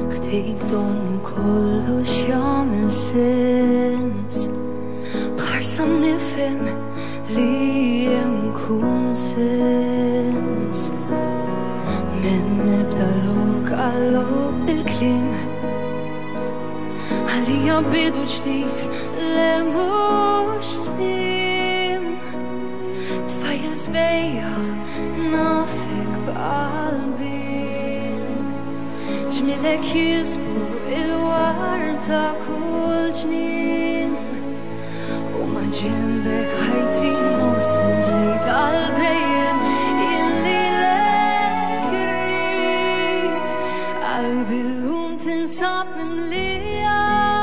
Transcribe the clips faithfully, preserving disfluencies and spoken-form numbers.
waqtik donnu kollox jagħmel sens bħarsam nifhem li hemm kunsens minn nibda lok għallok bil-kliem għalija bidu ġdid le mhux tmiem tfajjel sbejjaħ nafek b'qalbin ġmielek jisbu il-war ta' kull ġnien u ma' ġembek ħajti nos minn ġdid għal dejjem illi lek irid qalbi llum tinsab mimlija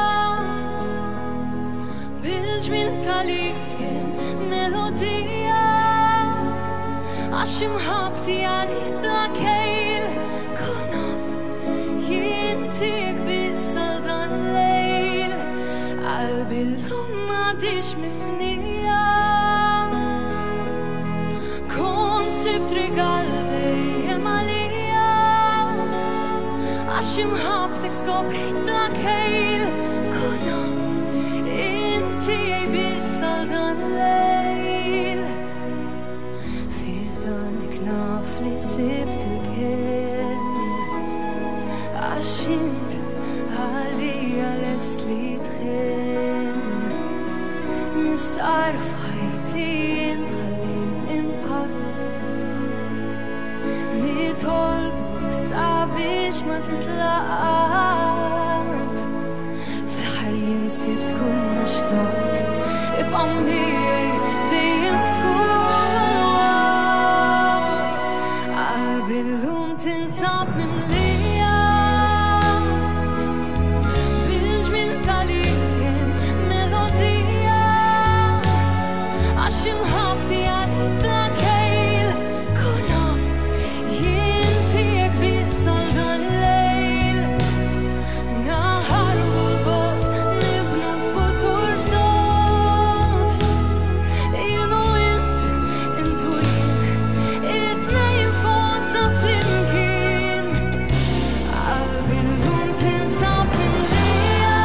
bil-ġmiel tal-ifjen melodija għax imħabti għalik bla kejl kun naf jien tiegħek biss għal dan il-lejl qalbi llum m'għadix mifnija kont sibt rigal dejjem għalija għax imħabtek skoprit bla kejl kun naf inti biss għal dan il-lejl fih danik naf li sibt il-kien għax int għalija lest li tħin nistar f'ħajti int ħallit impatt nitolbuk sabiex ma titlaqat fl-aħħar jien sibt kull ma xtaqt ibqa' miegħi dejjem f'kull waqt qalbi llum tinsab mimlija bil-ġmiel tal-ifjen melodija għax imħabti għalik bla kejl kun naf jien tiegħek biss għal dan il-lejl naħarbu l-bogħod nibnu futur sod jien u int int u jien it-tnejn fozza flimkien qalbi llum tinsab mimlija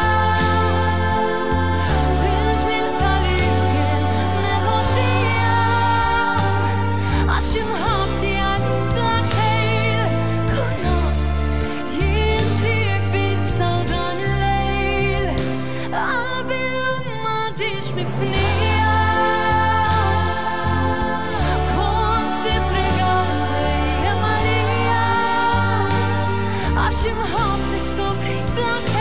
bil-ġmiel tal-ifjen melodija għax imħabti għalik bla kejl kun naf jien tiegħek biss għal dan il-lejl qalbi llum m'għadix mifnija kont sibt rigal dejjem għalija għax imħabtek skoprit bla